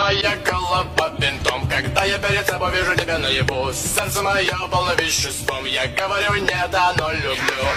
моя голова бинтом, когда я перед собой вижу тебя наяву. Сердце мое полно веществом, я говорю нет, оно люблю.